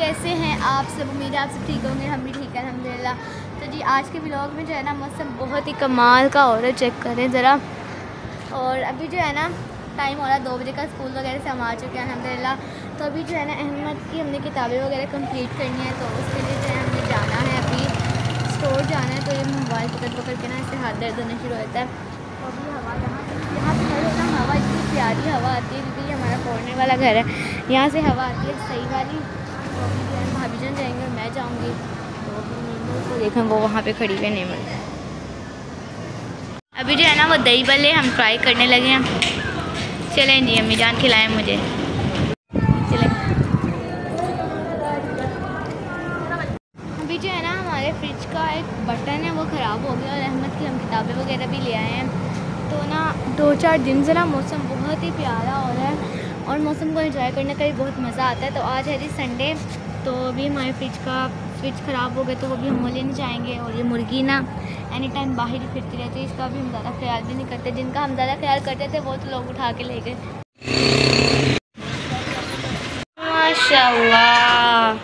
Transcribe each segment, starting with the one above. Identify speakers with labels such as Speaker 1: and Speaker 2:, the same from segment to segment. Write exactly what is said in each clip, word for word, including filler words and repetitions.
Speaker 1: कैसे हैं आप सब? उम्मीद है आप सब ठीक होंगे, हम भी ठीक है अल्हम्दुलिल्लाह। तो जी आज के व्लॉग में जो है ना मौसम बहुत ही कमाल का हो रहा है, चेक करें ज़रा। और अभी जो है ना टाइम हो रहा है दो बजे का, स्कूल वगैरह से हम आ चुके हैं अल्हम्दुलिल्लाह। तो अभी जो है ना अहमद की हमने किताबें वगैरह कंप्लीट करनी है, तो उसके लिए जो है हमें जाना है, अभी स्टोर जाना है। तो ये मोबाइल पकड़ पकड़ के ना इससे हाथ दर्द होने शुरू होता है। तो अभी हवा यहाँ यहाँ पर है ना, हवा इतनी प्यारी हवा आती है क्योंकि ये हमारा कॉर्नर वाला घर है, यहाँ से हवा आती है सही वाली। तो अभी जो है भाभी जान जाएंगे और मैं जाऊँगी, तो अभी नेमल को देखें वो वहाँ पे खड़ी है नेमल। अभी जो है ना वो दही बल्ले हम ट्राई करने लगे हैं। चलें जी, अम्मी जान खिलाएं मुझे, चलें। अभी जो है ना हमारे फ्रिज का एक बटन है वो ख़राब हो गया और अहमद की हम किताबें वगैरह भी ले आए हैं। तो ना दो चार दिन से ना मौसम बहुत ही प्यारा हो रहा है और मौसम को एंजॉय करने का भी बहुत मज़ा आता है। तो आज है जी संडे, तो अभी हमारे फ्रिज का स्विच ख़राब हो गया, तो वो भी हम वो लेने जाएंगे। और ये मुर्गी ना एनी टाइम बाहर ही फिरती रहती है, इसका भी हम ज़्यादा ख्याल भी नहीं करते। जिनका हम ज़्यादा ख्याल करते थे वो तो लोग उठा के ले गए। माशाल्लाह,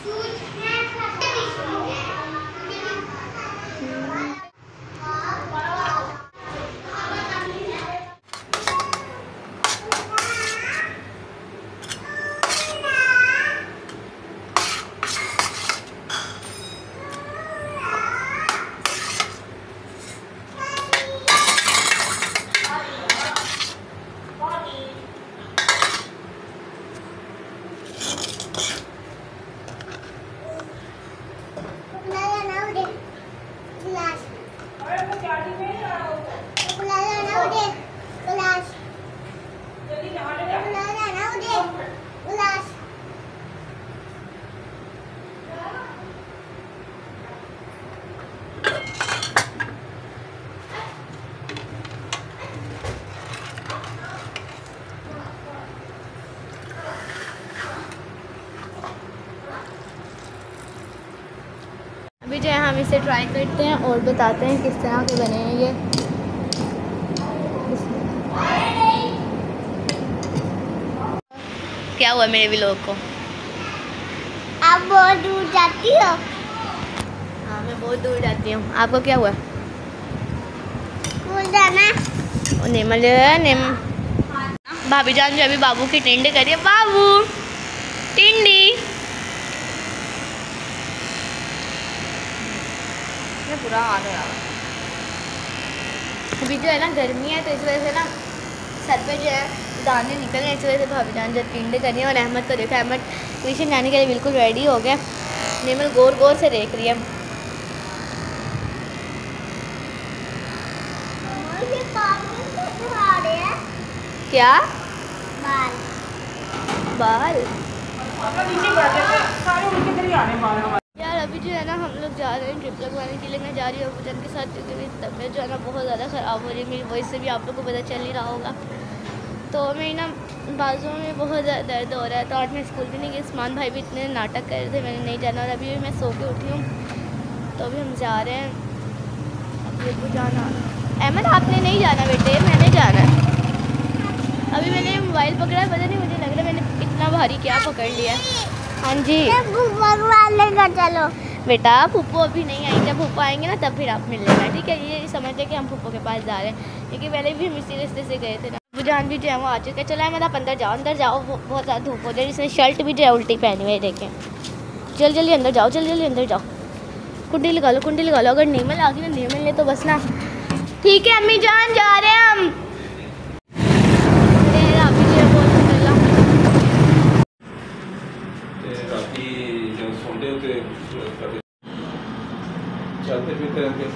Speaker 1: अभी जो है हम इसे ट्राई करते हैं और बताते हैं किस तरह के बने हैं ये। क्या हुआ मेरे व्लॉग को?
Speaker 2: आप बहुत दूर जाती हो?
Speaker 1: हाँ मैं बहुत दूर जाती हूँ। आपको क्या हुआ?
Speaker 2: स्कूल जाना?
Speaker 1: ओ नेमल नेम भाभी जान जो अभी बाबू की टिंडी करिए। बाबू टिंडी पूरा हाथ हो रहा है। अभी जो है ना गर्मी है तो इस वजह से ना सर पे जो है दाने निकल रहे हैं, इस वजह से भाभी जान जब टिंडे करनी है। और अहमद को देखा, अहमद ट्यूशन जाने के लिए बिल्कुल रेडी हो गया। नेमल गौर गौर से देख रही है। क्या
Speaker 2: बाल
Speaker 1: बाल यार अभी जो है ना हम लोग जा रहे हैं ट्रिप लगवाने के लिए। मैं जा रही हूँ अबूजान के साथ क्योंकि मेरी तबीयत जो है ना बहुत ज़्यादा ख़राब हो रही है। मेरी वॉइस से भी आप लोग को पता चल ही रहा होगा। तो मेरी ना बाजू में बहुत ज़्यादा दर्द हो रहा है। तो आज मैं स्कूल भी नहीं गई। उस्मान भाई भी इतने नाटक कर रहे थे, मैंने नहीं जाना। और अभी भी मैं सो के उठी हूँ, तो अभी हम जा रहे हैं। अभी अबूजान अहमद आपने नहीं जाना बेटे, मैंने जाना है। अभी मैंने मोबाइल पकड़ा है, पता नहीं मुझे लग रहा है मैंने इतना भारी क्या पकड़ लिया। हाँ जी
Speaker 2: चलो
Speaker 1: बेटा, फूफो अभी नहीं आएंगे, जब फूफो आएंगे ना तब फिर आप मिल लेना, ठीक है? ये समझते कि हम फूफो के पास जा रहे हैं क्योंकि पहले भी हम इसी रास्ते से गए थे ना। अबूजान भी जो है वो आ चुके हैं। चला है मतलब आप अंदर जाओ, अंदर जाओ, बहुत ज़्यादा धूप हो जाए। जिसने शर्ट भी जो है उल्टी पहनी हुई है, देखें। जल्दी जल्दी अंदर जाओ, जल्दी जल्दी अंदर जाओ। कुंडी लगा लो, कुंडी लगा लो। अगर नेमल आ गई ना, नेमल ने तो बस ना। ठीक है अम्मी जान, जा रहे हैं हम।
Speaker 3: चलते फिरते रहते।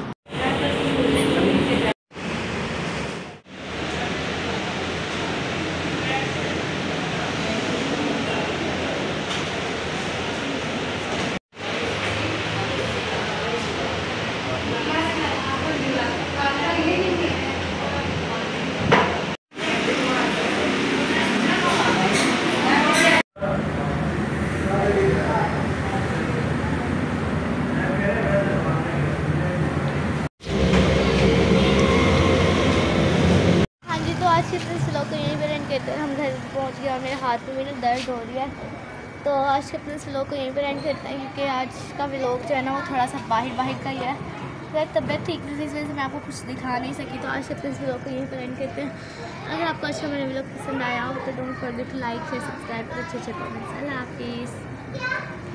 Speaker 1: आज के इस व्लॉग को यहीं पर एंड करते हैं। हम घर पहुंच गए और मेरे हाथ में मेरे दर्द हो रही है। तो आज के अपने इस व्लॉग को यहीं पर एंड करते हैं, क्योंकि आज का व्लॉग जो है ना वो थोड़ा सा बाहर बाहर का ही है। मेरी तबीयत ठीक नहीं थी, इस वजह से मैं आपको कुछ दिखा नहीं सकी। तो आज के अपने इस व्लॉग को यहीं पर एंड करते हैं। अगर आपको अच्छा मेरा व्लॉग पसंद आया हो तो don't forget to like share subscribe और अच्छे अच्छे कमेंट्स। अल्लाह हाफिज़।